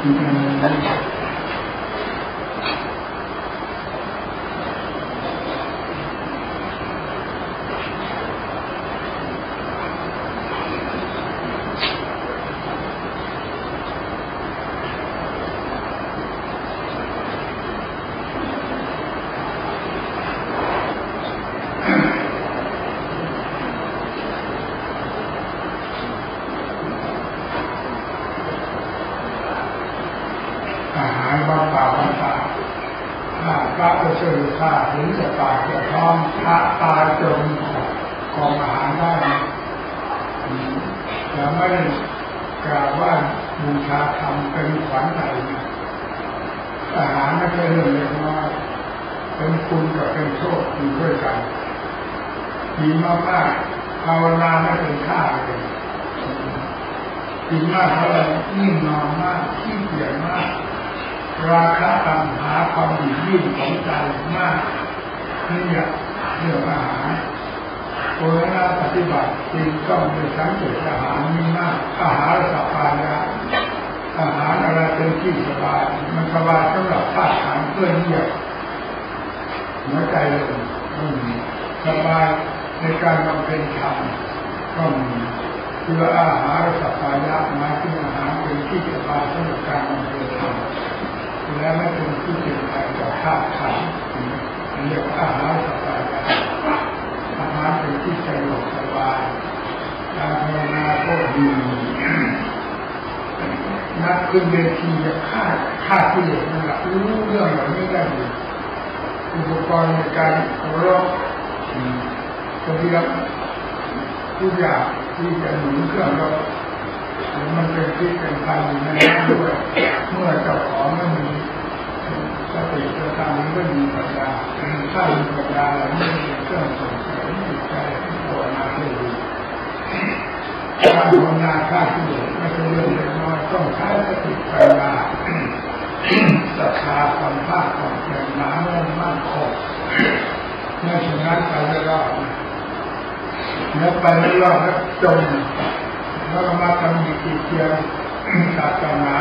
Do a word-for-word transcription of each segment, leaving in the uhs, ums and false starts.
ขึ้นเวทีจะฆ่าฆ่าที่เหลือนั่นแหละรู้เรื่องเหล่านี้ได้ดีอุปกรณ์ในการรบคนที่รับทุกอย่างที่จะหนุนเครื่องรบมันเป็นพิษเป็นภัยในนั้นด้วยเมื่อเจ้าของไม่มีสติสตังค์ไม่มีปัญญาถ้ามีปัญญาแล้วไม่มีเครื่องส่งเสริมจิตใจภาวนาได้ดีการภาวนาฆ่าที่เหลือไม่ใช่เรื่องเล็กน้อยต้องใช้สติปัญญาศรัทธาความภาคความเพียรหนาแน่นมั่นคงเมื่อฉะนั้นไปไม่รอดแล้วไปไม่รอดแล้วจมแล้วมาทำดีกีเทียมศาสนา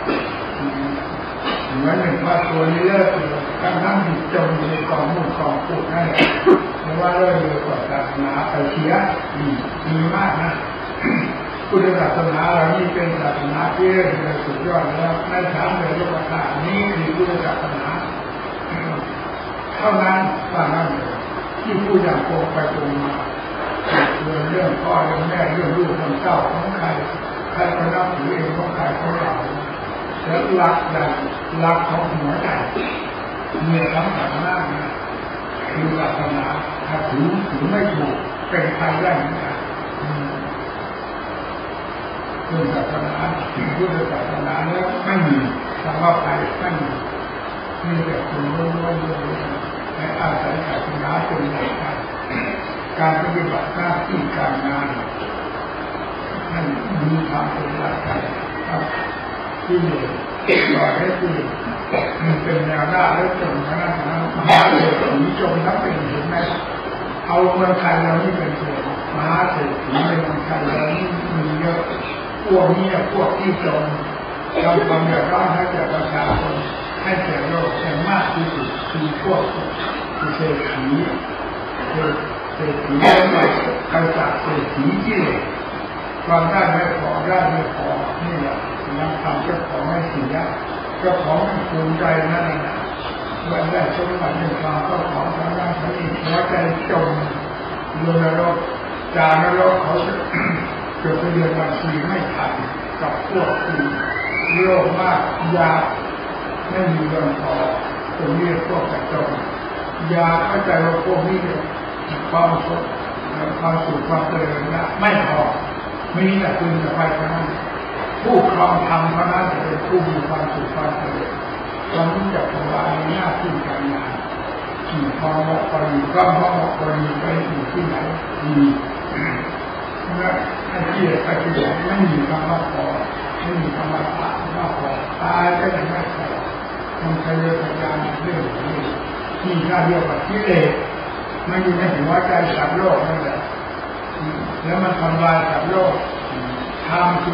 เหมือนหนึ่งว่าตัวนี้เลิกทั้งทั้งจิตจมในกองมุ่งกองพูดนั่นแหละเพราะว่าเลิกเลยกว่าศาสนาไปเสียดีดีมากนะพุทธศาสนาเรานี่เป็นศาสนาที่เรียกสุดยอดแล้วในฐานเรื่องโลกธาตุนี้คือพุทธศาสนาเท่านั้นว่านั้นที่พูดอย่างโกงไปโกงมาเรื่องเรื่องพ่อเรื่องแม่เรื่องลูกคนเจ้าของใครใครก็นับถือเองของใครของเราแล้วหลักใหญ่หลักของหัวใจมีคำสั่งหน้าคือศาสนาถ้าถือถือไม่ถูกเป็นภัยได้เหมือนกันเรื่องศาสนาพุทธศาสนาแล้วไม่มีคำว่าภัยไม่มีมีแต่คนรู้ว่าเรื่องนี้และอาศัยศาสนาเป็นหลักการการปฏิบัติหน้าที่การงานให้มีความเป็นหลักการที่เหลือต่อให้ที่มันเป็นแนวหน้าแล้วจนขนาดนั้นมหาเศรษฐีจนทั้งเป็นเห็นไหมเอาเมืองไทยเรานี่เป็นส่วนมหาเศรษฐีในเมืองไทยเรานี่มีเยอะพวกนี้พวกที่จนทำความเดือดร้อนให้แก่ประชาชนให้แก่โลกแห่งมากที่สุดคือพวกเศรษฐีเศรษฐีไม่ใครจากเศรษฐีที่ความได้ไม่พอได้ไม่พอนี่แหละยังทำเจ้าของให้เสียเจ้าของภูมิใจนั่นแหละวันได้สมบัติในความเจ้าของทางด้านนี้หัวใจจมโดนนรกจานนรกเขาจะเกิดเรียนบัญชีไม่ทันกับพวกที่โลภมากยาไม่มีเงินพอตรงนี้พวกกระจกยาเข้าใจว่าพวกนี้ความสุขความสุขความเจริญนะไม่พอมีแต่คุณจะไปเท่านั้นผู้ครองธรรมเท่านั้นจะเป็นผู้มีความสุขความเจริญความรู้จักภาวนาในหน้าที่การงานขี่พอเหมาะพอดีก็เหมาะพอดีไปอยู่ที่ไหนดีและไอ้ที่ไอ้ที่ไม่มีคำว่าพอไม่มีคำว่าตายว่าพอตายก็ยังไม่พอมันใช้เรื่องการเรื่องนี้ที่น่าเรียกว่ากิเลสมันอยู่ในหัวใจสัตว์โลกนั่นแหละแล้วมันทำลายสัตว์โลกทำคือ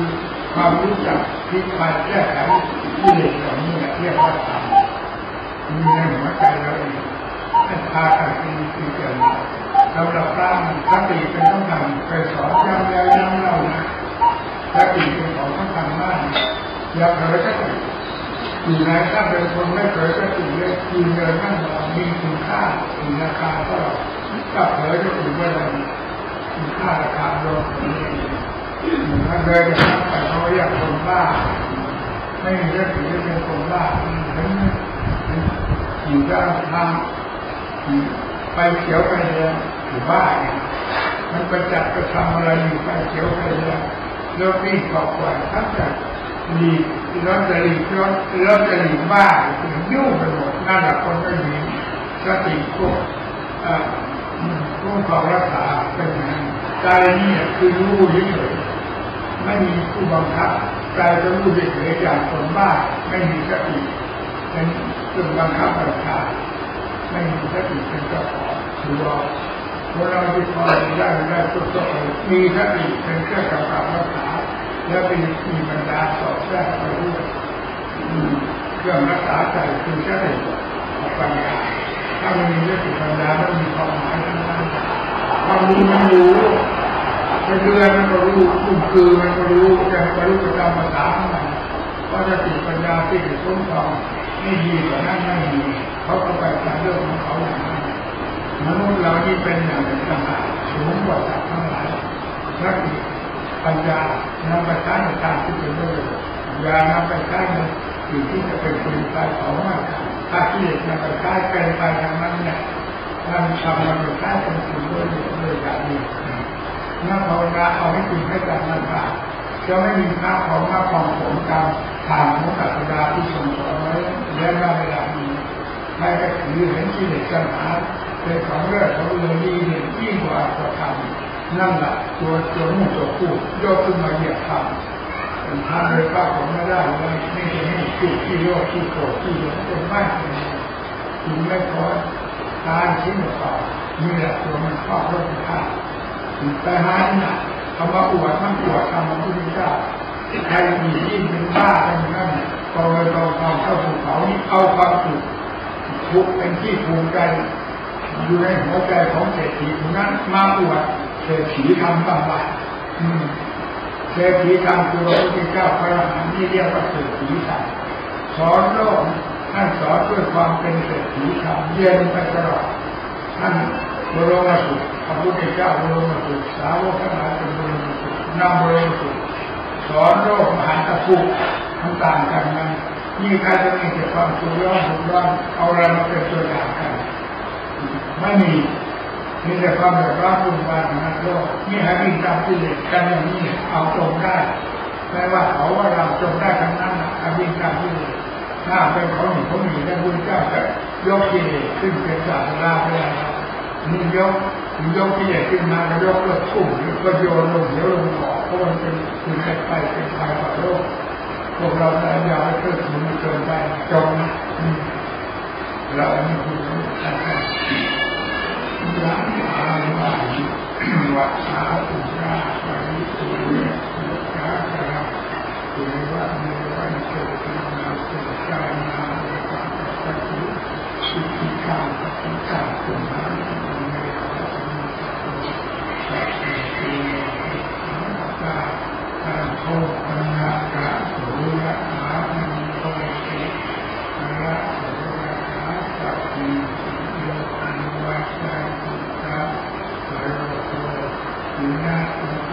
ความรู้จักพลิกมาแก้ไขกิเลสเหล่านี้เรียกว่าธรรมมีในหัวใจเราเองให้พากันเป็นสิ่งเกิดมาเราหลับตาสติเป็นต้องทำไปสอนย้ำแล้วย้ำเล่านะสติเป็นของต้องทำมากอย่าเผลอสติอยู่ไหนถ้าเป็นคนไม่เผลอสติเลยยืนเดินนั่งนอนมีคุณค่ามีราคาก็ถ้าเผลอจะถือว่าอะไรมีค่าราคาลงถ้าเดินจะไปเขาเรียกคนบ้าไม่มีสติจะเป็นคนบ้าเห็นอยู่ด้านทางไปเขียวไปแดงอยู่บ้านมันไปจับไปทำอะไรอยู่ไปเขียวไปแดงแล้ววิ่งกอบกวนทั้งจากหลีกรถจะหลีกรถรถจะหลีกบ้าถึงยุ่งไปหมดนั่นแหละคนไม่มีสติควบควบความรักษาเป็นอย่างนั้นใจนี่คือรู้เฉยๆไม่มีผู้บังคับใจจะรู้เฉยๆอย่างคนบ้าไม่มีสติเป็นเครื่องบังคับบัญชาไม่มีสติเป็นเจ้าของถือว่าคนเราที่พอได้ได้ทุกตัวมีสติเป็นเครื่องกำกับรักษาและเป็นมีบรรดาสอบแทรกไปด้วยเครื่องรักษาใจคือสติปัญญาถ้ามันมีสติปัญญามันมีความหมายทั้งนั้นความรู้มันรู้ไม่เรื่องมันก็รู้คุ้มคือมันก็รู้จะบรรลุธรรมภาษาของมันว่าสติปัญญาที่จะคุ้มครองไม่ดีกว่านั้นไม่มีเขาก็ไปตามเรื่องของเขาอย่างนั้นมนุษย์เรานี่เป็นอย่างหนึ่งต่างหากสูงกว่าสัตว์ทั้งหลายสติปัญญานำไปใช้ในทางที่เป็นประโยชน์อย่านำไปใช้ในสิ่งที่จะเป็นคุณไปของมันถ้าที่เด็กนำไปใช้เป็นไปทางนั้นเนี่ยมันทำมันไปใช้เป็นสิ่งด้วยด้วยอย่างนี้นักภาวนาเอาให้จริงให้จังนั้นค่ะจะไม่มีค่าของค่าความผลกรรมผ่านของศาสดาที่ทรงสอนไว้แล้วมาเวลานี้ใครก็ถือเห็นกิเลสตัณหาเป็นของเลิศของเรื่องดีเนี่ยยิ่งกว่าตัวธรรมนั่นแหละตัวตัวมุ่งตัวพูดยกขึ้นมาเหยียบธรรมเป็นทางเลยป้าผมไม่ได้เลยไม่ใช่ให้พูดที่โลกที่โกรธที่หลงเป็นไม่ถึงไม่พอทานชิ้นต่อนี่แหละตัวมันครอบโลกธาตุแต่หาเนี่ยคำว่าอวดทั้งอวดทำมันพุทธเจ้าใครมียิ่งเป็นบ้าเป็นนั่นตอนเลยตอนความเข้าสู่เขานี่เอาความสุขทุกเป็นที่ภูมิใจอยู่ในหัวใจของเศรษฐีคนนั้นมาอวดเศรษฐีทำบ้างไปเศรษฐีทำคือพระพุทธเจ้าพระอรหันต์นี่เรียกว่าเศรษฐีทำสอนโลกท่านสอนด้วยความเป็นเศรษฐีทำเย็นไปตลอดท่านบรมสุขพระพุทธเจ้าบรมสุขสาวกทั้งหลายเป็นบรมสุขนำบรมสุขสอนโลกมหาตะพุกทั้งต่างกันนั้นนี่ใครจะมีแต่ความสุขร้อนสุขร้อนเอาอะไรมาเป็นตัวอย่างกันไม่มีมีแต่ความแบบร้อนวุ่นวายในโลกนี่ให้วิ่งตามกิเลสกันอย่างนี้เอาตรงได้ไม่ว่าเขาว่าเราตรงได้ทั้งนั้นให้วิ่งตามกิเลสถ้าเป็นเขาหนีเขาหนีได้บุญเจ้าจะยกกิเลสขึ้นเป็นศาสนาไปแล้วนี่ยกยกกิเลสขึ้นมาแล้วยกเลิกทุ่มหรือก็โยนลงเดี๋ยวลงบ่อเพราะมันเป็นคือเป็นไปเป็นไปกับโลกพวกเราแต่ยาวเกิดถึงมันเกินไปจงเราอันนี้คือการทำยาอาหวานวัชชาตุราปริสุทธิ์สุขาราตุระเนวันโชตินาสุขายนาเวปัสสติสุขิกาปฏิจจสุมาเนวัสมิสัพพิติสัพพะตังโฆปัญญากะสุยะหาภิโภติระโสยะหาสัพพิโยอันวัชชาตุตะสารโสวินาศ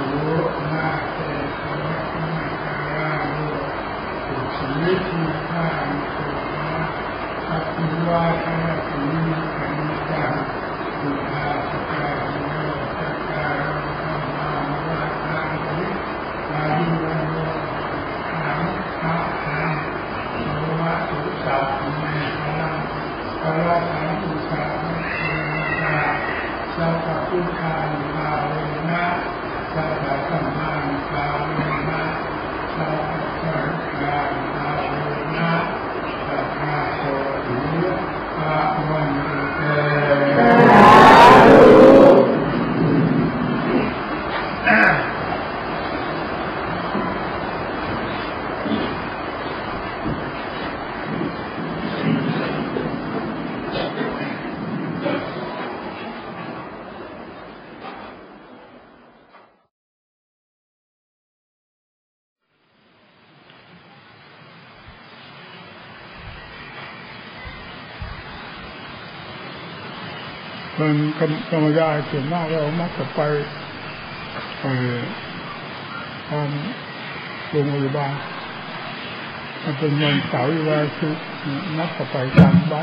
มันธรรมดาส่วนมากเรามักจะไปไปทางโรงพยาบาลมันเป็นวันเสาร์อยู่ว่าคือนัดไปตามวัด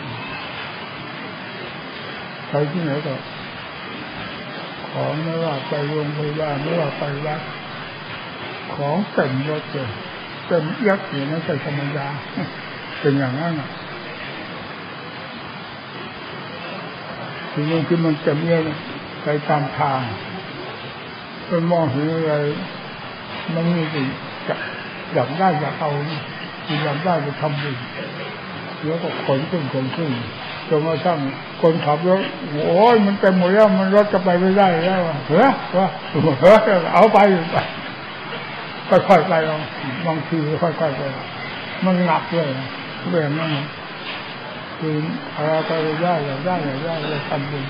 ไปที่ไหนก็ของไม่ว่าไปโรงพยาบาลไม่ว่าไปวัดของเต็มรถเลยเต็มยักษ์อยู่ไม่ใช่ธรรมดาเป็นอย่างนั้นอ่ะทีนี้ที่มันเต็มเยอะไปตามทางไปมองเห็นอะไรมันมีสิ่งอยากได้อยากเอาอยากได้จะทำดีแล้วก็ขนขึ้นขนขึ้นจนกระทั่งคนขับรถโอ้ยมันเต็มหมดแล้วมันรถจะไปไม่ได้แล้วเฮ้ยว่าเฮ้ยเอาไปไปค่อยๆไปลองบางทีค่อยๆไปมันหนักเลยเรื่องนั้นคืออะไรไปได้อยากได้อยากได้เลยทำบุญ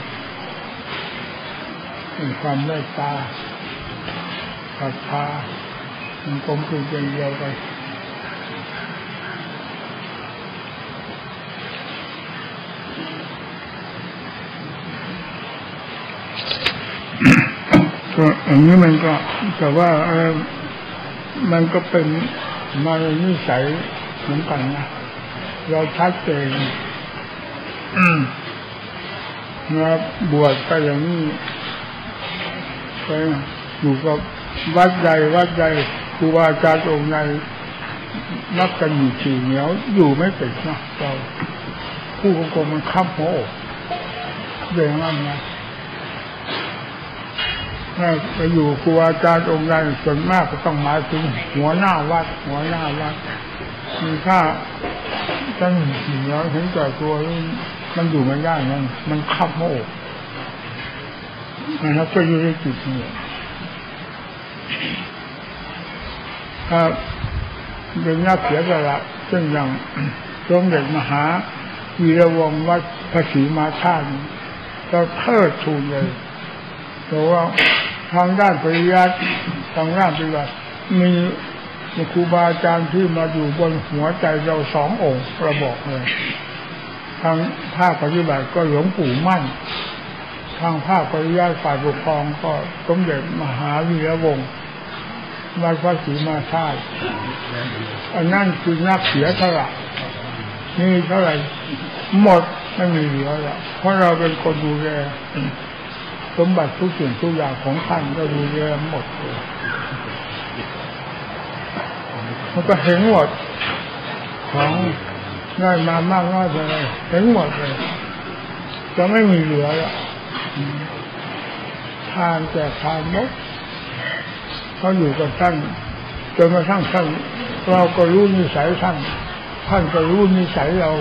มีความเมตตาศรัทธามันกลมกลืนเป็นเดียวกันก็อันนี้มันก็แต่ว่าเออมันก็เป็นมาในนิสัยเหมือนกันนะเราชัดเจนมาบวชไปอย่างนี้ไปอยู่กับวัดใดวัดใดครูบาอาจารย์องค์ใดนับกันอยู่สี่เหนียวอยู่ไม่ติดนะเราผู้กองมันคับหัวอกเรื่องนั้นนะไปอยู่ครูอาจารย์องค์ใดส่วนมากก็ต้องหมายถึงหัวหน้าวัดหัวหน้าวัดมีค่าตั้งสี่เหนียวถึงแต่ตัวมันอยู่ไม่ได้นั่นมันคับหัวอกนะครับก็อยู่ในจุดนี้ถ้าเป็นนักเสียสละเช่นอย่างสมเด็จมหาวีระวงศ์วัดพระศรีมาธาตุเราเทิดทูนเลยเพราะว่าทางด้านปริยัติทางด้านปฏิบัติมีครูบาอาจารย์ที่มาอยู่บนหัวใจเราสององค์เราบอกเลยทางภาคปฏิบัติก็หลวงปู่มั่นทางภาคปริยัติฝ่ายปกครองก็สมเด็จมหาวีระวงศ์วัดพระศรีมาธาตุอันนั้นคือนักเสียสละนี่เท่าไหร่หมดไม่มีเหลือแล้วเพราะเราเป็นคนดูแลสมบัติทุกสิ่งทุกอย่างของท่านก็ดูแลหมดเลยมันก็เห็นหมดของได้มามากน้อยไปเลยเห็นหมดเลยจะไม่มีเหลือแล้วทานแต่ทานหมดเขาอยู่กับท่านจนกระทั่งท่านเราก็รู้นิสัยท่านท่านก็รู้นิสัยเรา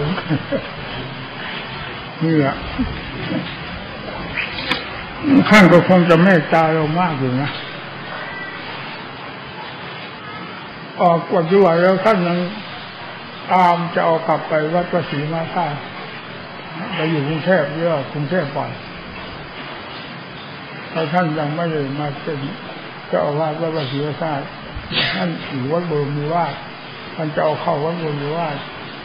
นี่แหละท่านก็คงจะเมตตาเรามากอยู่นะออกปัจจุบันแล้วท่านยังตามจะเอากลับไปวัดพระศรีมาธาตุไปอยู่กรุงเทพเยอะกรุงเทพก่อนแต่ท่านยังไม่ได้มาเป็นเจ้าอาวาสวัดพระศรีมาธาตุท่านอยู่วัดบรมนิวาสท่านจะเอาเข้าวัดบรมนิวาส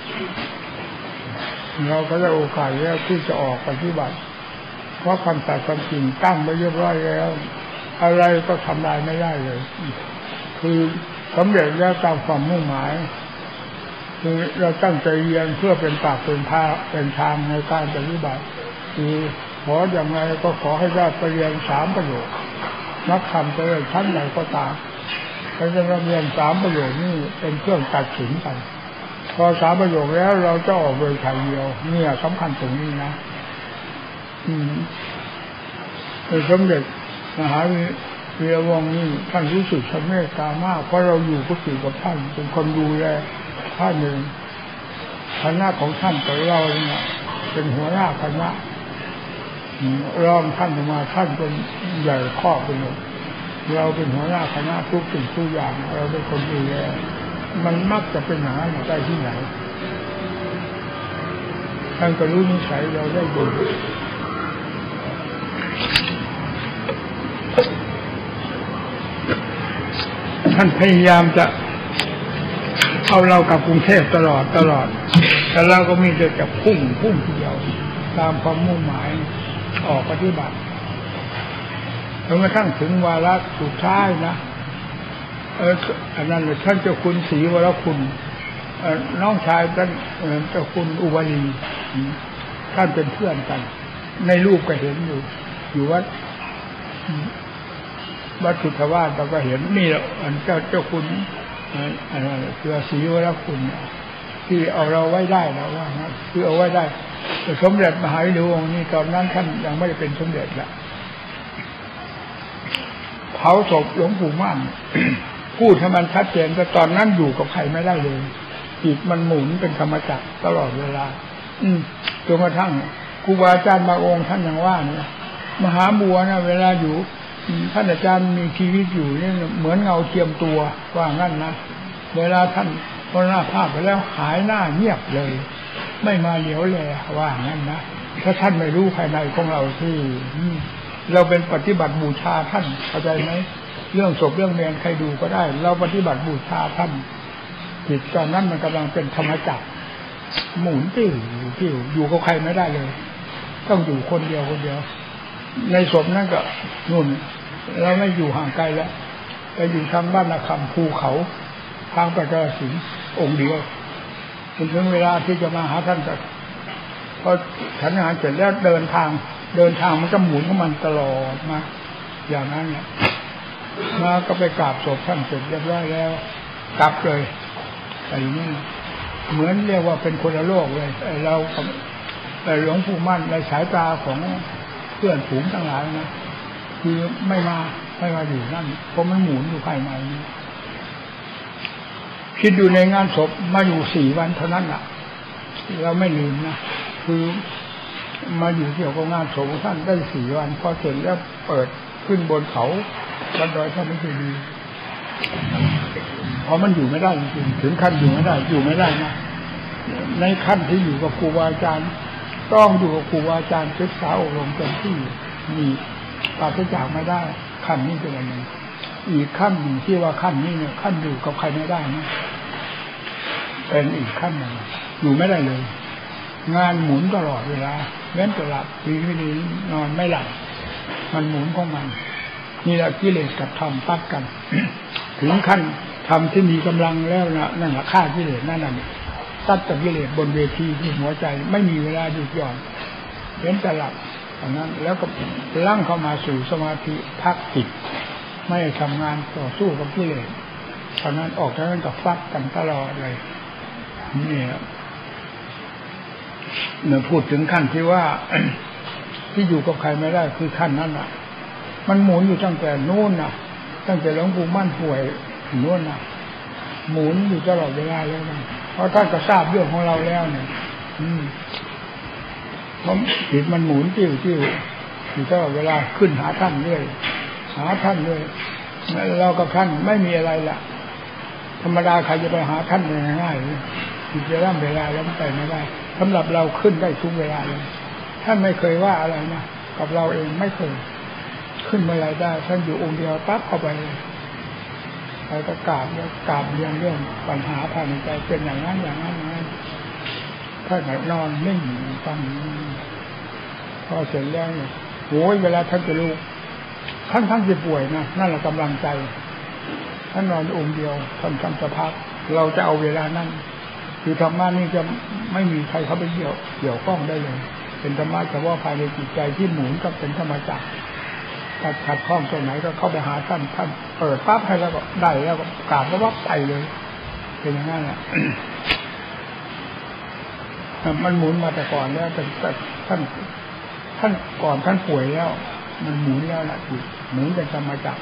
เราก็ได้โอกาสแล้วที่จะออกปฏิบัติเพราะคำตัดคำจริงตั้งไว้เรียบร้อยแล้วอะไรก็ทำลายไม่ได้เลยคือสำเร็จแล้วตามความมุ่งหมายคือเราตั้งใจเรียนเพื่อเป็นปากเป็นท่าเป็นทางในการปฏิบัติคือขออย่างไรก็ขอให้ได้ไปเรียนสามประโยคนักธรรมจะเรียนชั้นไหนก็ตามเราจะเรียนสามประโยคนี่เป็นเครื่องตัดสินกันพอสามประโยคแล้วเราจะออกโดยทางเดียวเนี่ยสำคัญตรงนี้นะอืมสมเด็จมหาวีระวงศ์นี่ท่านรู้สึกท่านเมตตามากเพราะเราอยู่ก็อยู่กับท่านเป็นคนดูแลท่านหนึ่งคณะของท่านกับเราเนี่ยเป็นหัวหน้าคณะรองท่านมาท่านเป็นใหญ่ข้อเป็นหมดเราเป็นหัวหน้าคณะทุกสิ่งทุกอย่างเราเป็นคนดูแลมันมักจะเป็นหาอยู่ได้ที่ไหนท่านก็รู้นิสัยเราได้ดีท่านพยายามจะเอาเรากับกรุงเทพตลอดตลอดแต่เราก็มีแต่จะพุ่งพุ่งทีเดียวตามความมุ่งหมายออกปฏิบัติจนกระทั่งถึงวาระสุดท้ายนะเอออันนั้นเลยท่านเจ้าคุณศรีวรคุณน้องชายท่านเจ้าคุณอุบลีท่านเป็นเพื่อนกันในรูปก็เห็นอยู่อยู่วัดวัดสุทธวาสเราก็เห็นนี่แหละอันเจ้าเจ้าคุณอันนั้นคือศรีวรคุณที่เอาเราไว้ได้แล้วว่าคือเอาไว้ได้แต่สมเด็จมหาวิรุฬองค์นี้ตอนนั้นท่านยังไม่ได้เป็นสมเด็จละเผาศพหลวงปู่มั่นพูดให้มันชัดเจนแต่ตอนนั้นอยู่กับใครไม่ได้เลยจิตมันหมุนเป็นธรรมจักรตลอดเวลาอืมจนกระทั่งครูบาอาจารย์บางองค์ท่านยังว่าเนี่ยมหาบัวนะเวลาอยู่ท่านอาจารย์มีชีวิตอยู่เนี่ยเหมือนเงาเทียมตัวว่างั้นนะเวลาท่านมรณภาพไปแล้วหายหน้าเงียบเลยไม่มาเหลียวแลว่างั้นนะถ้าท่านไม่รู้ภายในของเราที่เราเป็นปฏิบัติบูชาท่านเข้าใจไหมเรื่องศพเรื่องเมนใครดูก็ได้เราปฏิบัติบูชาท่านจิตตอนนั้นมันกำลังเป็นธรรมจักรหมุนติ้วติ้วอยู่กับใครไม่ได้เลยต้องอยู่คนเดียวคนเดียวในศพนั่นก็นู่นเราไม่อยู่ห่างไกลแล้วไปอยู่ทางบ้านนาคำภูเขาทางประกาศสิงองค์เดียวจนถึงเวลาที่จะมาหาท่านก็พอฉันอาหารเสร็จแล้วเดินทางเดินทางมันก็หมุนของมันตลอดมาอย่างนั้นเนี่ยมาก็ไปกราบศพท่านเสร็จเรียบร้อยแล้วกลับเลยอะไรนี่เหมือนเรียกว่าเป็นคนละโลกเลยเราแต่หลวงปู่มั่นในสายตาของเพื่อนฝูงทั้งหลายนะคือไม่มาไม่มาอยู่นั่นเพราะมันหมุนอยู่ภายในคิดอยู่ในงานศพมาอยู่สี่วันเท่านั้นอ่ะเราไม่ลืมนะคือมาอยู่เกี่ยวกับงานศพท่านได้สี่วันพอเสร็จแล้วเปิดขึ้นบนเขาบันดอยท่านไม่เคยดีเพราะมันอยู่ไม่ได้จริงๆถึงขั้นอยู่ไม่ได้อยู่ไม่ได้นะในขั้นที่อยู่กับครูบาอาจารย์ต้องอยู่กับครูบาอาจารย์ศึกษาอบรมเต็มที่มีปราศจากไม่ได้ขั้นนี้เป็นอะไรอีกขั้นหนึ่งที่ว่าขั้นนี้เนี่ยขั้นอยู่กับใครไม่ได้นะเป็นอีกขั้นหนึ่งอยู่ไม่ได้เลยงานหมุนตลอดเวลาเว้นแต่หลับดีไม่ดีนอนไม่หลับมันหมุนของมันนี่แหละกิเลสกับธรรมปัดกันถึงขั้นธรรมที่มีกำลังแล้วนะนั่นแหละฆ่ากิเลสนั่นน่ะตัดกับกิเลสบนเวทีที่หัวใจไม่มีเวลาหยุดหย่อนเว้นแต่หลับอย่างนั้นแล้วก็ลั่งเข้ามาสู่สมาธิพักจิตไม่ทำงานต่อสู้กับกิเลสเพราะนั้นออกจากนั้นก็ฟัดกันตลอดเลยนี่เมื่อพูดถึงขั้นที่ว่าที่อยู่กับใครไม่ได้คือขั้นนั้นอ่ะมันหมุนอยู่ตั้งแต่นู้นน่ะตั้งแต่หลวงปู่มั่นป่วยนู้นน่ะหมุนอยู่ตลอดเวลาแล้วนะเพราะท่านก็ทราบเรื่องของเราแล้วเนี่ยอืมเพราะจิตมันหมุนติ้วติ้วอยู่ตลอดเวลาขึ้นหาท่านเรื่อยหาท่านเรื่อยเรากับท่านไม่มีอะไรละธรรมดาใครจะไปหาท่านง่ายๆจิตจะร่ำเวลาแล้วไปไม่ได้สำหรับเราขึ้นได้ทุกเวลาเลยท่านไม่เคยว่าอะไรนะกับเราเองไม่เคยขึ้นเมื่อไรได้ท่านอยู่องค์เดียวปั๊บเข้าไปไปก็กราบแล้วกราบเรียนเรื่องปัญหาภายในใจเป็นอย่างนั้นอย่างนั้นอย่างนั้นท่านนอนนิ่งฟังพอเสร็จแล้วเนี่ยโอ้ยเวลาท่านจะรู้ท่านท่านจะป่วยนะนั่นแหละกำลังใจท่านนอนองค์เดียวท่านท่านจะพักเราจะเอาเวลานั้นคือธรรมะนี่จะไม่มีใครเข้าไปเกี่ยวเกี่ยวข้องได้เลยเป็นธรรมะเฉพาะภายในจิตใจที่หมุนกับเป็นธรรมจักรถ้าขัดข้องตรงไหนก็เข้าไปหาท่านท่านเปิดปั๊บให้แล้วก็ได้แล้วก็กราบก็วับไปเลยเป็นอย่างนั้นแหละมันหมุนมาแต่ก่อนแล้วแต่ท่านท่านก่อนท่านป่วยแล้วมันหมุนแล้วแหละจิตหมุนเป็นธรรมจักร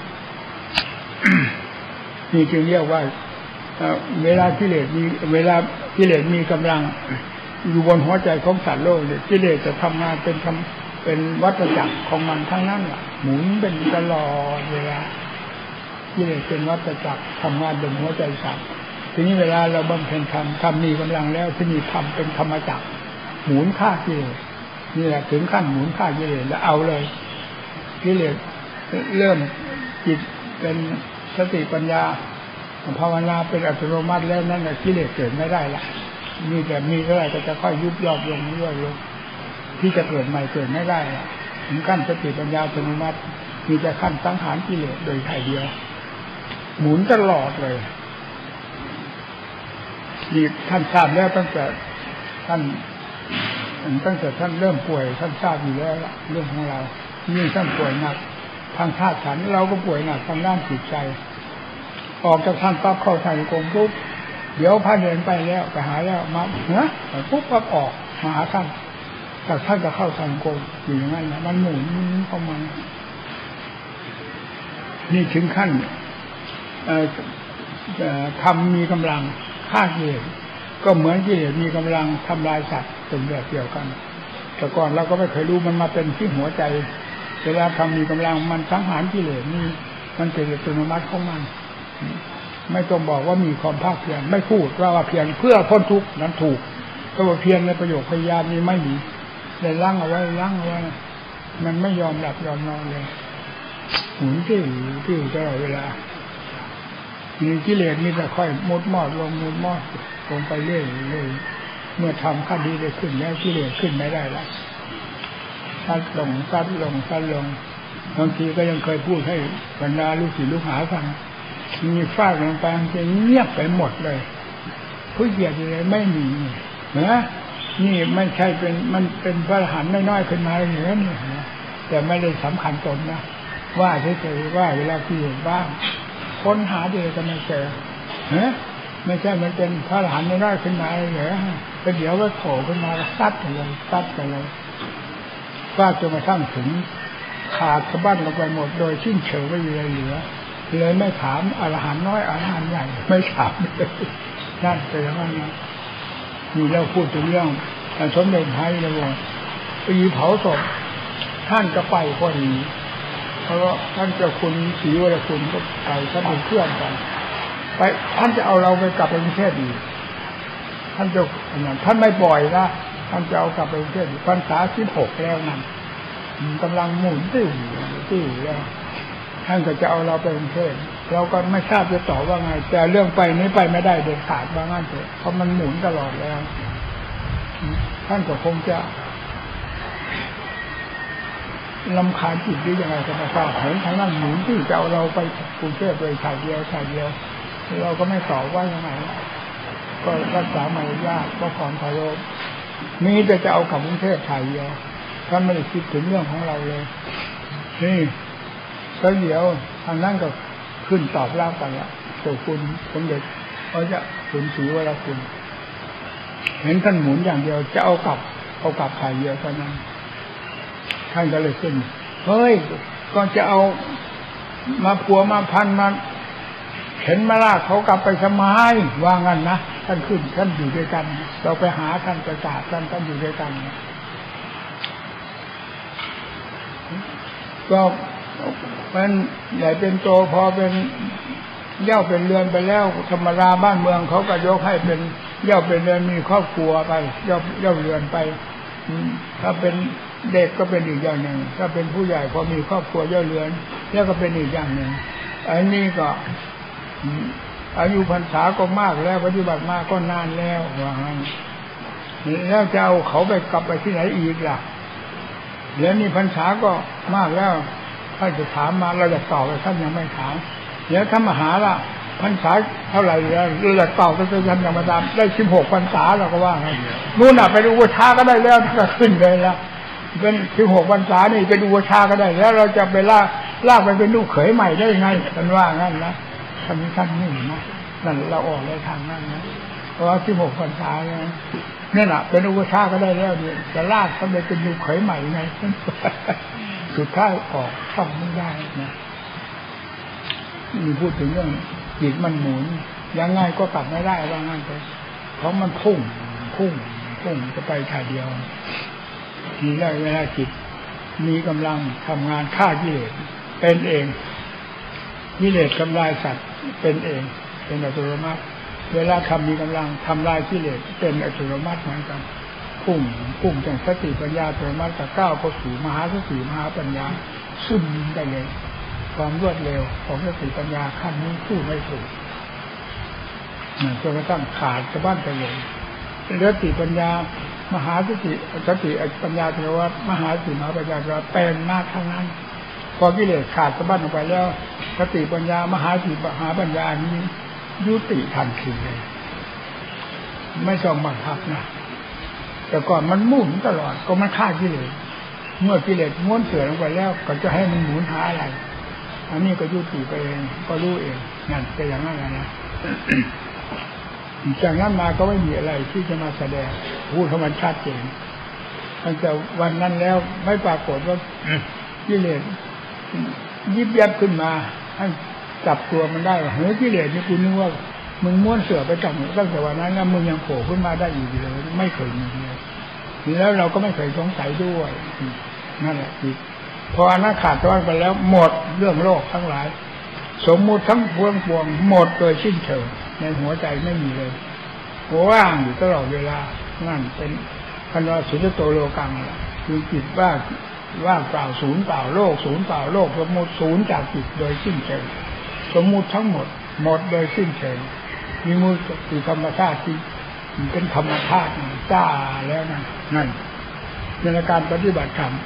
นี่จึงเรียกว่าเวลากิเลสมีเวลากิเลสมีกำลังอยู่บนหัวใจของสัตว์โลกเนี่ยกิเลสจะทำงานเป็นทำเป็นวัฏจักรของมันทั้งนั้นอ่ะหมุนเป็นตลอดเวลากิเลสเป็นวัฏจักรทำงานบนหัวใจสัตว์ทีนี้เวลาเราบำเพ็ญธรรมธรรมมีกำลังแล้วที่มีธรรมเป็นธรรมจักรหมุนฆ่ากิเลสนี่แหละถึงขั้นหมุนฆ่ากิเลสแล้วเอาเลยกิเลสเริ่มจิตเป็นสติปัญญาภาวนาเป็นอัตโนมัติแล้วนั่นแหละกิเลสเกิดไม่ได้ละมีแต่มีเท่าไหร่ก็จะค่อยยุบย่อลงเรื่อยๆลงที่จะเกิดใหม่เกิดไม่ได้ละถึงขั้นสติปัญญาอัตโนมัติมีแต่ขั้นสังหารกิเลสโดยถ่ายเดียวหมุนตลอดเลยนี่ท่านทราบแล้วตั้งแต่ท่านตั้งแต่ท่านเริ่มป่วยท่านทราบอยู่แล้วเรื่องของเรานี่ท่านป่วยหนักทางธาตุขันธ์เราก็ป่วยหนักทางด้านจิตใจออกจากท่านปั๊บเข้าทางกรมปุ๊บเดี๋ยวพระเดินไปแล้วไปหาแล้วมาเนาะปุ๊บปั๊บออกมาหาท่านจากท่านจะเข้าทางกรมอยู่อย่างนั้นนะมันหมุนเข้ามานี่ถึงขั้นทำมีกำลังฆ่ากิเลสก็เหมือนกิเลสมีกำลังทำลายสัตว์เป็นแบบเดียวกันแต่ก่อนเราก็ไม่เคยรู้มันมาเป็นที่หัวใจเวลาทำมีกำลังมันสังหารกิเลสนี่มันเป็นอัตโนมัติของมันไม่ต้องบอกว่ามีความภาคเพียรไม่พูดว่าว่าเพียรเพื่อพ้นทุกข์นั้นถูกก็ว่าเพียรในประโยคพยายามนี้ไม่มีเลยล้างเอาไว้ล้างเอาไว้มันไม่ยอมหลับยอมนอนเลยหมุนที่ที่ตลอดเวลามีกิเลสมีแต่ค่อยมุดมอดลงมุดมอดลงไปเรื่อยๆเมื่อทำขั้นดีได้ขึ้นแล้วกิเลสขึ้นไม่ได้แล้วซัดลงซัดลงซัดลงบางทีก็ยังเคยพูดให้บรรดาลูกศิษย์ลูกหาฟังมีฟาดลงไปจะเงียบไปหมดเลยผู้เหยียดอะไรไม่มีนะนี่ไม่ใช่เป็นมันเป็นพระอรหันต์น้อยๆขึ้นมาอย่างนี้นะแต่ไม่ได้สำคัญตนนะว่าเฉยๆว่าเวลาที่เห็นบ้างค้นหาเดียวก็ไม่เจอเฮ้ไม่ใช่มันเป็นพระอรหันต์น้อยๆขึ้นมาเหรอก็เดี๋ยวก็โผล่ขึ้นมาซัดกันเลยซัดกันเลยฟาดจนกระทั่งถึงขาดสะบั้นลงไปหมดโดยสิ้นเชิงไม่มีอะไรเหลือเลยไม่ถามอรหันต์น้อยอรหันต์ใหญ่ไม่ถามเลยนั่นเป็นอย่างนั้นมีแล้วพูดถึงเรื่องสมเด็จพระนวงศ์ปีเผาศพท่านก็ไปพอดีเพราะท่านเจ้าคุณศรีวรคุณก็ไปท่านเป็นเพื่อนกันไปท่านจะเอาเราไปกลับไปกรุงเทพอีกท่านจะท่านไม่ปล่อยนะท่านจะเอากลับไปกรุงเทพพรรษาสิบหกแล้วนั่นกำลังหมุนติ้วติ้วแล้วท่านก็จะเอาเราไปกรุงเทพเราก็ไม่ทราบจะตอบว่าไงแต่เรื่องไปนี้ไปไม่ได้เด็ดขาดว่างั้นเถอะเพราะมันหมุนตลอดแล้วท่านก็คงจะลำคาญจิตหรือยังไงก็ไม่ทราบเห็นทางนั้นหมุนที่จะเอาเราไปกรุงเทพเลยถ่ายเดียวถ่ายเดียวเราก็ไม่ตอบว่ายังไงก็รักษามารยาทก็ความเคารพมีแต่จะเอากลับกรุงเทพถ่ายเดียวท่านไม่ได้คิดถึงเรื่องของเราเลยนี่แล้วเดี๋ยวทางนั้นก็ขึ้นตอบรับกันละเจ้าคุณสมเด็จเขาจะคุณศรีวรคุณเห็นท่านหมุนอย่างเดียวจะเอากลับเอากลับถ่ายเดียวเท่านั้นท่านก็เลยขึ้นเฮ้ยก็จะเอามาผัวมาพันมาเห็นมาล่าเขากลับไปสมัยว่างั้นนะท่านขึ้นท่านอยู่ด้วยกันเราไปหาท่านประกาศท่านท่านอยู่ด้วยกันก็มันใหญ่เป็นโตพอเป็นเย่าเป็นเรือนไปแล้วธรรมดาบ้านเมืองเขาก็ยกให้เป็นเย่าเป็นเรือนมีครอบครัวไปเย่าเย่าเรือนไปถ้าเป็นเด็กก็เป็นอีกอย่างหนึ่งถ้าเป็นผู้ใหญ่พอมีครอบครัวเย่าเรือนแล้วก็เป็นอีกอย่างหนึ่งอันนี้ก็อายุพรรษาก็มากแล้วปฏิบัติมากก็นานแล้วว่างั้นแล้วจะเอาเขาไปกลับไปที่ไหนอีกล่ะเดี๋ยวนี้พรรษาก็มากแล้วท่านจะถามมาเราจะตอบท่านยังไม่ถามเดี๋ยวท่านมาหาละพรรษาเท่าไหร่แล้วเราจะตอบท่านยังยังมาตามได้สิบหกพรรษาเราก็ว่าไงนู่นน่ะไปดูวัชาก็ได้แล้วถ้าขึ้นเลยแล้วเป็นสิบหกพรรษานี่ไปดูวัชาก็ได้แล้วเราจะไปลากลากไปเป็นลูกเขยใหม่ได้ไงท่านว่างั้นนะท่านท่านนี่นะนั่นเราออกในทางนั้นนะเพราะว่าสิบหกพรรษาเนี่ยนี่น่ะเป็นอุปชาก็ได้แล้วเนี่ยจะลากเขาไปเป็นลูกเขยใหม่ไงสุดท้ายออกต้องไม่ได้นะมีพูดถึงเรื่องจิตมันหมุนยังไงก็กลับไม่ได้ว่างั้นเลยเพราะมันพุ่งพุ่งพุ่งจะไปถ่ายเดียวทีแรกเวลาจิตมีกำลังทำงานฆ่ากิเลสเป็นเองกิเลสทำลายสัตว์เป็นเองเป็นอัตโนมัติเวลาทำมีกำลังทำลายกิเลสเป็นอัตโนมัติเหมือนกันพุ่งพุ่งจากสติปัญญาอัตโนมัติกับก้าวเข้าสู่มหาสติมหาปัญญาซึมได้เลยความรวดเร็วของสติปัญญาขั้นนี้สู้ไม่ถูกจนกระทั่งขาดสะบั้นไปเลยสติปัญญามหาสติสติปัญญาเทวะมหาสติมหาปัญญาเทวะเป็นมากทั้งนั้นพอกิเลสขาดสะบั้นออกไปแล้วสติปัญญามหาสติมหาปัญญานี้ยุติทันทีเลยไม่ต้องบังคับนะแต่ก่อนมันหมุนตลอดก็มันฆ่ากิเลสเมื่อกิเลสม้วนเสือลงไปแล้วก็จะให้มันหมุนหาอะไรอันนี้ก็ยุติไปเองก็รู้เองนั่นเป็นอย่างนั้นนะจากนั้นมาก็ไม่มีอะไรที่จะมาแสดงพูดให้มันชัดเจนตั้งแต่วันนั้นแล้วไม่ปรากฏว่ากิเลสยิบยับขึ้นมาให้จับตัวมันได้ว่าเฮ้ยกิเลสนี่กูนึกว่ามึงม้วนเสือไปจับตั้งแต่วันนั้นแล้วมึงยังโผล่ขึ้นมาได้อีกเลยไม่เคยมีเลยแล้วเราก็ไม่เคยสงสัยด้วยนั่นแหละอีกพออนาขาดตอนไปแล้วหมดเรื่องโลกทั้งหลายสมมุติทั้งพวงพวงหมดโดยสิ้นเชิงในหัวใจไม่มีเลยว่างอยู่ตลอดเวลานั่นเป็นคันว่าสุญญโตโลกังคือจิตว่าว่างเปล่าศูนย์เปล่าโลกศูนย์เปล่าโลกสมมุติศูนย์จากจิตโดยสิ้นเชิงสมมุติทั้งหมดหมดโดยสิ้นเชิงมีมูลคือธรรมชาติที่เป็นธรรมชาติจ้าแล้วนั่นนั่นในการปฏิบัติธรรม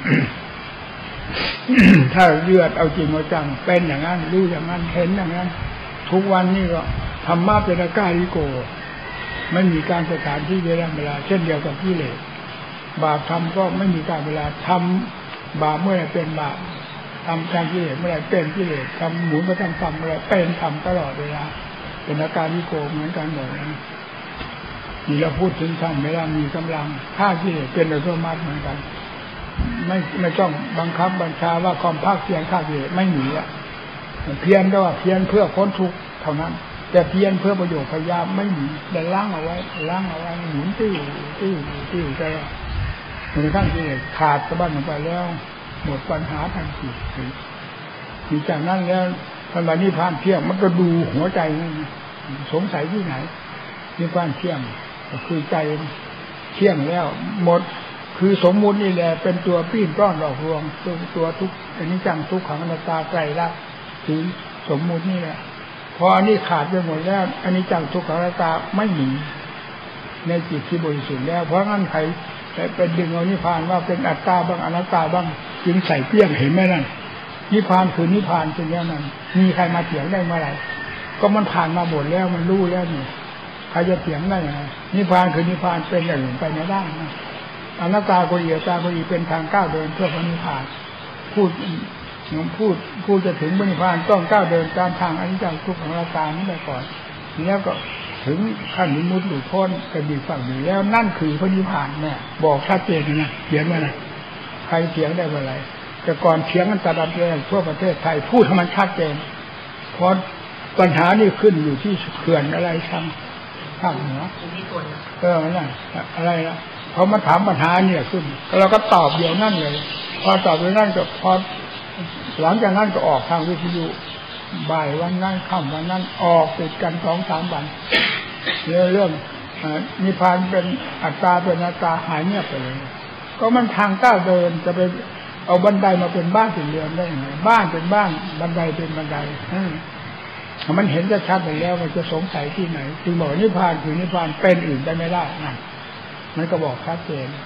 ถ้าเลือดเอาจริงเอาจังเป็นอย่างนั้นรู้อย่างนั้นเห็นอย่างนั้นทุกวันนี้ก็ธรรมะเป็นอากาลิโกไม่มีการสถานที่เวลาเวลาเช่นเดียวกับกิเลสบาปทำก็ไม่มีการเวลาทำบาปเมื่อไรเป็นบาปทำทางกิเลสเมื่อไรเป็นกิเลสทำหมุนไปทางธรรมเมื่อไรเป็นธรรมตลอดเวลาเป็นอาการลิโกเหมือนกันหมดนะนี่เราพูดถึงธรรมเวลามีกำลังฆ่ากิเลสเป็นอัตโนมัติเหมือนกันไม่ไม่ต้องบังคับบัญชาว่าความภาคเพียรฆ่ากิเลสไม่หนีอ่ะเพียรก็ว่าเพียรเพื่อพ้นทุกข์เท่านั้นแต่เพียรเพื่อประโยชน์พยายามไม่หนีแต่ล้างเอาไว้ล้างเอาไว้หมุนติ้วติ้วติ้วใจจนกระทั่งกิเลสขาดสะบั้นลงไปแล้วหมดปัญหาทางจิตมีจากนั้นแล้วพระนิพพานเที่ยงมันก็ดูหัวใจสงสัยที่ไหนนิพพานเที่ยงก็คือใจเที่ยงแล้วหมดคือสมมุตินี่แหละเป็นตัวปี้นปล้อนหลอกลวงตัวตัวทุกอันนี้จังทุกขังอนัตตาไตรลักษณ์ถึงสมมุตินี่แหละพออันนี้ขาดไปหมดแล้วอันนี้จังทุกขังอนัตตาไม่มีในจิตที่บริสุทธิ์แล้วเพราะงั้นใครไปดึงเอานิพพานว่าเป็นอัตตาบ้างอนัตตาบ้างจึงใส่เปี้ยงเห็นไหมนั่นนิพพานคือนิพพานเป็นอย่างนั้นมีใครมาเถียงได้เมื่อไหร่ก็มันผ่านมาหมดแล้วมันรู้แล้วนี่ใครจะเถียงได้ยังไงนิพพานคือนิพพานเป็นอย่างอื่นไปไม่ได้นะอนัตตาโกริยตาโกริเป็นทางก้าวเดินเพื่อพระนิพพานพูดพูดพูดจะถึงพระนิพพานต้องก้าวเดินตามทางอนิจจังทุกขังอนัตตานี้ไปก่อนแล้วก็ถึงขั้นนิมุตหลุดพ้นกันดีฝั่งนี้แล้วนั่นคือพระนิพพานเนี่ยบอกชัดเจนนะเขียนไว้นะใครเถียงได้เมื่อไหร่แต่ก่อนเถียงกันตลอดเลยทั่วประเทศไทยพูดให้มันชัดเจนเพราะปัญหานี่ขึ้นอยู่ที่เขื่อนอะไรทางภาคเหนือเออนั่นอะไรนะเขามาถามปัญหาเนี่ยขึ้นเราก็ตอบเดียวนั่นเลยพอตอบเดียวนั่นก็พอหลังจากนั้นก็ออกทางวิทยุบ่ายวันนั้นค่ำวันนั้นออกติดกันสองสามวันเรื่องเรื่องนิพพานเป็นอัตตาเป็นอัตตาหายเงียบไปเลยก็มันทางก้าวเดินจะไปเอาบันไดมาเป็นบ้านเป็นเรือนได้ยังไงบ้านเป็นบ้านบันไดเป็นบันไดมันเห็นจะชัดไปแล้วมันจะสงสัยที่ไหนจึงบอกนิพพานคือนิพพานเป็นอื่นได้ไม่ได้นั่นมันก็บอกชัดเจน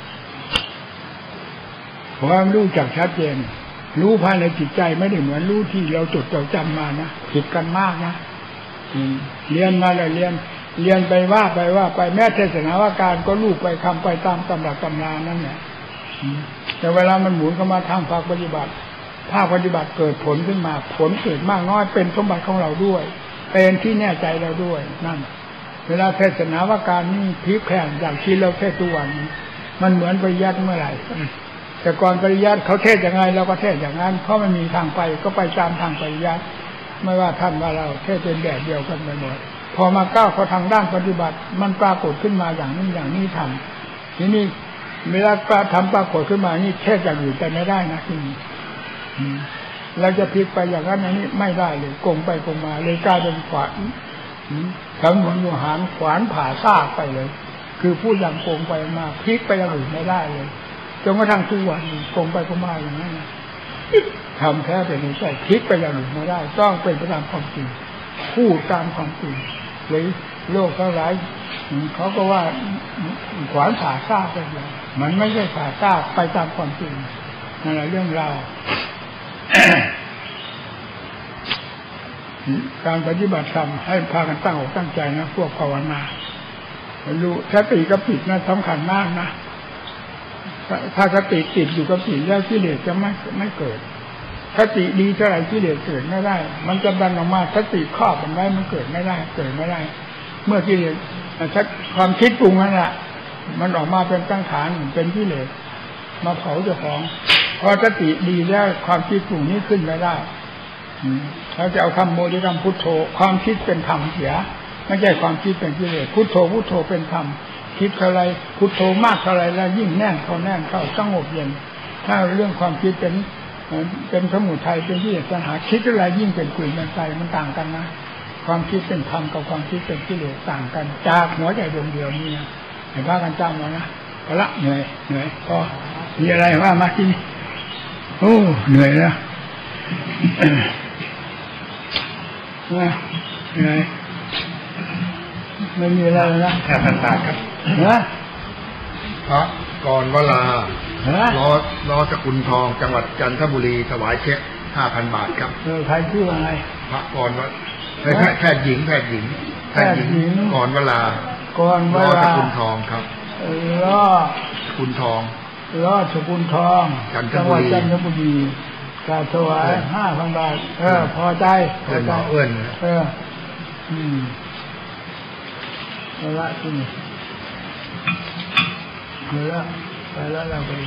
เพราะมันรู้จักชัดเจนรู้ภายในจิตใจไม่ได้เหมือนรู้ที่เราจดเราจำมานะผิดกันมากนะเรียนมาเลยเรียนเรียนไปว่าไปว่าไปแม้เทศนาว่าการก็ลูกไปคำไปตามตำรับตำรานั่นแหละแต่เวลามันหมุนเข้ามาทางภาคปฏิบัติภาคปฏิบัติเกิดผลขึ้นมาผลเกิดมากน้อยเป็นสมบัติของเราด้วยเป็นที่แน่ใจเราด้วยนั่นเวลาเทศนาว่าการนี่พลิกแพลงอย่างที่เราเทศทุกวันมันเหมือนปริยัติเมื่อไหร่แต่ก่อนปริยัติเขาเทศอย่างไรเราก็เทศอย่างนั้นเพราะมันมีทางไปก็ไปตามทางปริยัติไม่ว่าท่านว่าเราเทศเป็นแบบเดียวกันไปหมดพอมาก้าวเขาทางด้านปฏิบัติมันปรากฏขึ้นมาอย่างนี้อย่างนี้ทำทีนี้เวลาทำปรากฏขึ้นมานี่เทศอย่างอื่นแต่ไม่ได้นะที่นี่เราจะพลิกไปอย่างนั้นอย่างนี้ไม่ได้เลยโกงไปโกงมาเลยกลายเป็นขวานทั้งหมดอยู่หางขวานผ่าซากไปเลยคือพูดอย่างโกงไปมาพลิกไปอย่างอื่นไม่ได้เลยจนกระทั่งทุกวันโกงไปโกงมาอย่างนั้นทำแท้แต่ไม่ใช่พลิกไปอย่างอื่นไม่ได้ต้องเป็นไปตามความจริงพูดตามความจริงเลยโลกทั้งหลายเขาก็ว่าขวานผ่าซากไปเลยมันไม่ใช่ผ่าซากไปตามความจริงนั่นแหละเรื่องราว การปฏิบัติธรรมให้พากันตั้งอกตั้งใจนะพวกภาวนารู้สติกับจิตนะสำคัญมากนะถ้าสติติดอยู่กับจิตแล้วกิเลสจะไม่ไม่เกิดสติดีเท่าไหร่กิเลสเกิดไม่ได้มันจะดันออกมาสติครอบมันไว้มันเกิดไม่ได้เกิดไม่ได้เมื่อกิเลสความคิดปรุงนั่นแหละมันออกมาเป็นตั้งฐานเป็นกิเลสมาเผาเจ้าของพอสติดีแล้วความคิดปรุงนี้ขึ้นไม่ได้เขาจะเอาคำโมดิธรรมพุทโธความคิดเป็นธรรมเสียไม่ใช่ความคิดเป็นกิเลสพุทโธพุทโธเป็นธรรมคิดเท่าไรพุทโธมากเท่าไรแล้วยิ่งแน่นเข้าแน่นเข้าสงบเย็นถ้าเรื่องความคิดเป็นเป็นสมุทัยเป็นกิเลสปัญหาคิดอะไรยิ่งเป็นกุ่ยเป็นไฟมันต่างกันนะความคิดเป็นธรรมกับความคิดเป็นกิเลสต่างกันจากหัวใจดวงเดียวนี้นะให้พากันจำมานะพอละเหนื่อยเหนื่อยพอมีอะไรว่ามาที่โอ้เหนื่อยนะเหนื่อยไม่มีอะไรนะแค่พันบาทครับนะพระกรวลาล้อล้อสกุลทองจังหวัดจันทบุรีถวายเช็คห้าพันบาทครับเออใครชื่ออะไรพระกรวแพทย์แพทย์หญิงแพทย์หญิงแพทย์หญิงกรวลากรวลาล้อสกุลทองครับล้อสกุลทองล้อสกุลทองจังหวัดจันทบุรีการถวายห้าพันบาทเออพอใจพอใจเอื้อนเอออืมเอาละที่นี่เอาละไปแล้วเราไป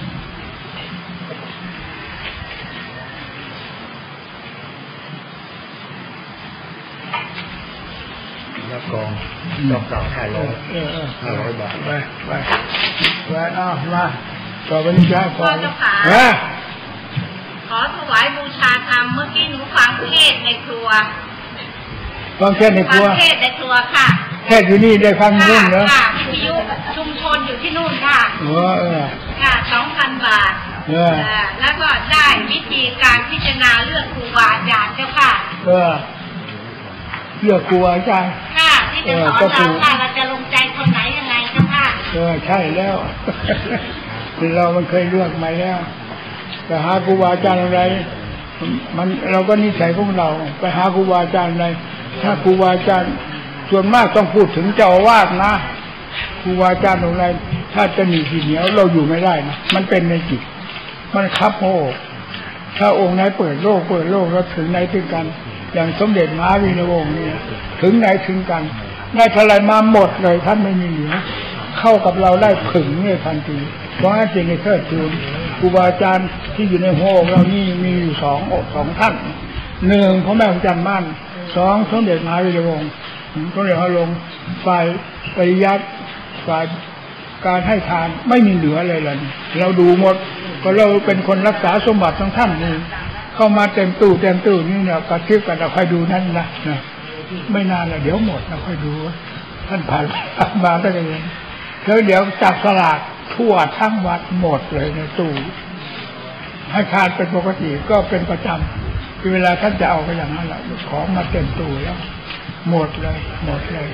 รับกองดอกเก่าห้าร้อยห้าร้อยบาทไปไปไปอ้าวมาต่อไปนี้จ้าพ่อเจ้าขาขอถวายบูชาธรรมเมื่อกี้หนูฟังเทศในครัวฟังเทศในครัวฟังเทศในครัวค่ะเทศอยู่นี่ได้ฟังนู่นเหรอค่ะวิทยุชุมชนอยู่ที่นู่นค่ะเออเออค่ะสองพันบาทเออแล้วก็ได้วิธีการพิจารณาเลือกครูบาอาจารย์เจ้าค่ะเออเลือกครูอาจารย์ค่ะที่จะสอนเราค่ะเราจะลงใจคนไหนยังไงเจ้าค่ะเออใช่แล้วเรามันเคยเลือกมาแล้วแต่หาครูบาอาจารย์อะไรมันเราก็นิสัยของเราไปหาครูบาอาจารย์อะไรถ้าครูบาอาจารย์ส่วนมากต้องพูดถึงเจ้าอาวาสนะครูบาอาจารย์อะไรถ้าจะหนีทีเหนียวเราอยู่ไม่ได้นะมันเป็นในจิตมันคับโอ้ถ้าองค์ไหนเปิดโลกเปิดโลกแล้วถึงไหนถึงกันอย่างสมเด็จมหาวีระวงศ์นี่ถึงไหนถึงกันได้เท่าไรมาหมดเลยท่านไม่มีเหลือเข้ากับเราได้ผึ่งเลยทันทีเพราะงั้นจึงในเทิดทูนครูบาอาจารย์ที่อยู่ในหัวอกเรานี่มีอยู่สองอกสองท่านหนึ่งพระแม่ของจันทร์มั่นสองสมเด็จมหาวีระวงศ์สมเด็จพระลงฝ่ายปริยัติฝ่ายการให้ทานไม่มีเหลืออะไรเลยเราดูหมดก็เราเป็นคนรักษาสมบัติของท่านนี่เข้ามาเต็มตู้เต็มตู้นี่เนี่ยกระทิบกันเราค่อยดูนั่นนะนะไม่นานแล้วเดี๋ยวหมดเราค่อยดูท่านผ่านมาได้ยังแล้วเดี๋ยวจับสลากทั่วทั้งวัดหมดเลยในตู้ให้ทานเป็นปกติก็เป็นประจำคือเวลาท่านจะเอาไปอย่างนั้นแหละของมาเต็มตู้แล้วหมดเลยหมดเลย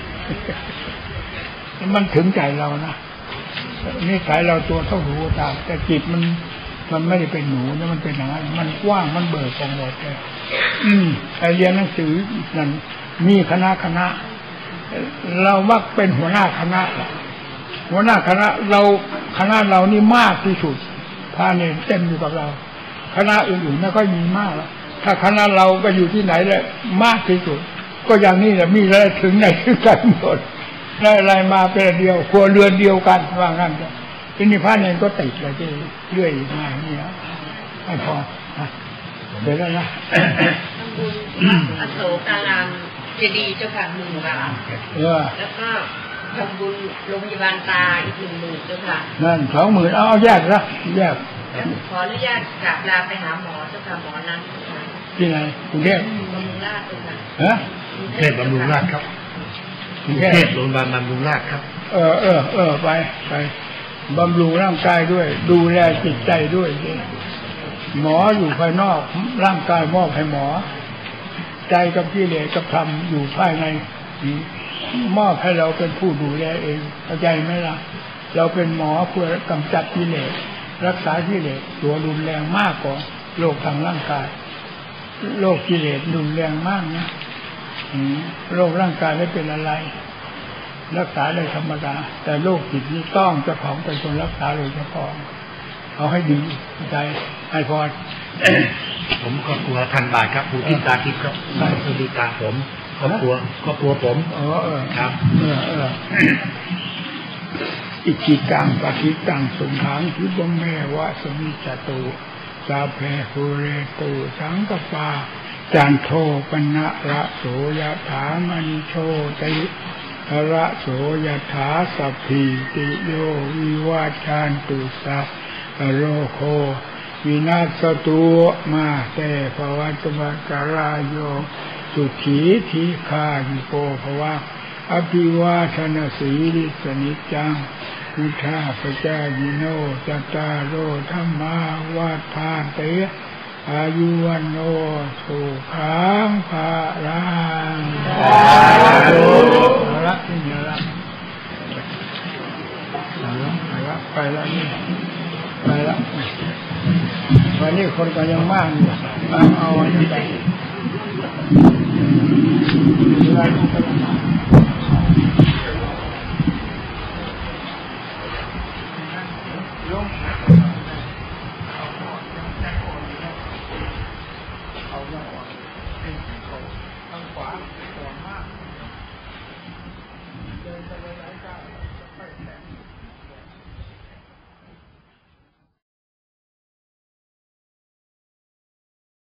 มันถึงใจเรานะนี่สายเราตัวเท่าหูตาแต่จิตมันมันไม่ได้เป็นหนูนะมันเป็นอย่างนั้นมันกว้างมันเบิกของหมดเลยอืมไอเรียนหนังสือนั่นมีคณะคณะเรามักเป็นหัวหน้าคณะหัวหน้าคณะเราคณะเรานี่มากที่สุดพาเนี่ยเต็มอยู่กับเราคณะอื่นๆไม่ค่อยมีมากแล้วถ้าคณะเราไปอยู่ที่ไหนเลยมากที่สุดก็อย่างนี้แหละมีอะไรถึงไหนถึงกันหมดได้อะไรมาเป็นเดียวครัวเรือนเดียวกันว่างั้นทีนี้พระเนรก็ติดเลยที่เรื่อยมาเนี่ยไม่พอเดี๋ยวแล้วนะอโศการามเจดีย์เจ้าค่ะหนึ่งบาทแล้วก็ทำบุญโรงพยาบาลตาอีกหนึ่งหมื่นเจ้าค่ะนั่นสองหมื่นเอาแยกละแยกขออนุญาตกราบลาไปหาหมอเจ้าค่ะหมอนั้นที่ไหนกรุงเทพบำรุงราษฎร์เจ้าค่ะฮะกรุงเทพบำรุงราษฎร์ครับกรุงเทพโรงพยาบาลบำรุงราษฎร์ครับเออเออเออไปไปบำรุงร่างกายด้วยดูแลจิตใจด้วยหมออยู่ภายนอกร่างกายมอบให้หมอใจกับกิเลสกับธรรมอยู่ภายในมอบให้เราเป็นผู้ดูแลเองเข้าใจไหมล่ะเราเป็นหมอเพื่อกำจัดกิเลสรักษากิเลสตัวรุนแรงมากกว่าโรคทางร่างกายโรคกิเลสรุนแรงมากนะโรคร่างกายไม่เป็นอะไรรักษาได้ธรรมดาแต่โรคจิตนี้ต้องเจ้าของเป็นคนรักษาโดยเฉพาะเอาให้ดีใจให้พอผมครอบครัวทันบาทครับผู้ที่ตาทิพย์ครับสายสุริตาผมครอบครัวครอบครัวผมเออเออครับเออเอออิจิตังปฏิตังสุขังทิบเมวะสมิจตุสาเพหุเรตุสังกปาจันโทปนะระโสยถามณิโชติระโสยถาสัพพิติโยวิวัชชันตุสัพโรโควินาศตุมาเตภวัตมะการายโยสุขีทีฆายิโกภวะอภิวาทนาสีลิสนิจังพุทธาปจายิโนจัตตารโอธัมมาวัฏฐานเตอายุวันโนสุขังภาลังเอาละที่นี่ละเอาละไปแล้วนี่ไปแล้ววันนี้คนก็ยังมากอยู่เอาวันนี้ไปเวลาดูไปลง